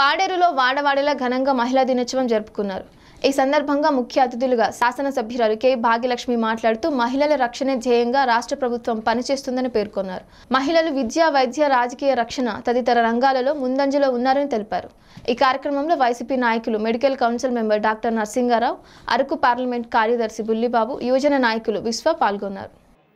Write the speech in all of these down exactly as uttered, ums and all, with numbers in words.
పాడేరులో వాడవాడలా ఘనంగా మహిళా దినోత్సవం జరుపుకున్నారు. ఈ సందర్భంగా ముఖ్య అతిథులుగా శాసనసభ్యురాలు కె భాగ్యలక్ష్మి మాట్లాడుతూ మహిళల రక్షణే ధ్యేయంగా రాష్ట్ర ప్రభుత్వం పనిచేస్తుందని పేర్కొన్నారు. మహిళలు విద్య, వైద్య, రాజకీయ రక్షణ తదితర రంగాలలో ముందంజలో ఉన్నారని తెలిపారు. ఈ కార్యక్రమంలో వైసీపీ నాయకులు, medical council member doctor Narasingarao, Araku parliament కార్యదర్శి బుల్లిబాబు, యువజన నాయకులు విశ్వ పాల్గొన్నారు.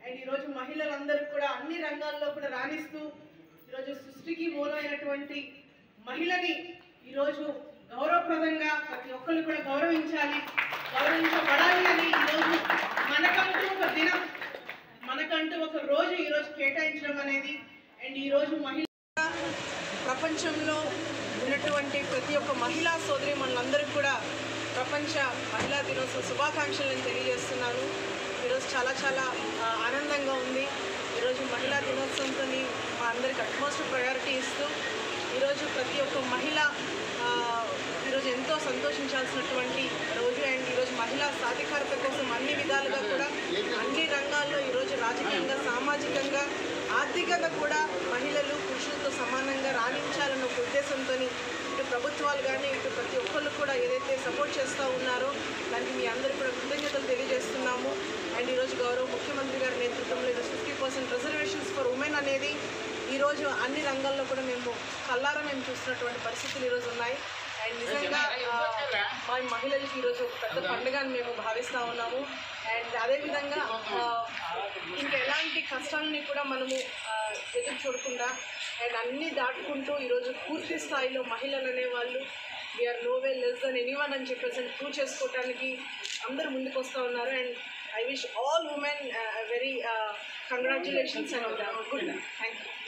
మహిళని ఈరోజు గౌరవప్రదంగా ప్రతి ఒక్కరు కూడా గౌరవించాలి, గౌరవించబడాలి అని ఈరోజు మనకంటూ ఒక దినం, మనకంటూ ఒక రోజు ఈరోజు కేటాయించడం అనేది అండ్ ఈరోజు మహిళ ప్రపంచంలో ఉన్నటువంటి ప్రతి ఒక్క మహిళా సోదరి మనందరికీ కూడా ప్రపంచ మహిళా దినోత్సవ శుభాకాంక్షలను తెలియజేస్తున్నాను. ఈరోజు చాలా చాలా ఆనందంగా ఉంది. ఈరోజు మహిళా దినోత్సవంతో మా అందరికి అట్మోస్ట్ ప్రయారిటీ ఇస్తూ ఈరోజు ప్రతి ఒక్క మహిళ ఈరోజు ఎంతో సంతోషించాల్సినటువంటి రోజు. అండ్ ఈరోజు మహిళా సాధికారత కోసం అన్ని విధాలుగా కూడా అన్ని రంగాల్లో ఈరోజు రాజకీయంగా, సామాజికంగా, ఆర్థికంగా కూడా మహిళలు పురుషులతో సమానంగా రాణించాలన్న ఒక ఉద్దేశంతో ఇటు ప్రభుత్వాలు కానీ ఇటు ప్రతి ఒక్కళ్ళు కూడా ఏదైతే సపోర్ట్ చేస్తూ ఉన్నారో దానికి మీ అందరికీ కూడా కృతజ్ఞతలు తెలియజేస్తున్నాము. అండ్ ఈరోజు గౌరవ ముఖ్యమంత్రి గారి నేతృత్వంలో ఈరోజు fifty percent reservations for women అనేది ఈరోజు అన్ని రంగాల్లో కూడా మేము కల్లారా మేము చూస్తున్నటువంటి పరిస్థితులు ఈరోజు ఉన్నాయి. అండ్ నిజంగా మా మహిళలకి ఈరోజు ఒక పెద్ద పండుగని మేము భావిస్తూ ఉన్నాము. అండ్ అదేవిధంగా ఇంకా ఎలాంటి కష్టాలని కూడా మనము ఎదురు చూడకుండా అండ్ అన్నీ దాటుకుంటూ ఈరోజు పూర్తి స్థాయిలో మహిళలు అనేవాళ్ళు we are no way less than anyone అని చెప్పేసి ప్రూవ్ చేసుకోవడానికి అందరూ ముందుకు వస్తూ ఉన్నారు. And I wish all women very congratulations and good. Thank you.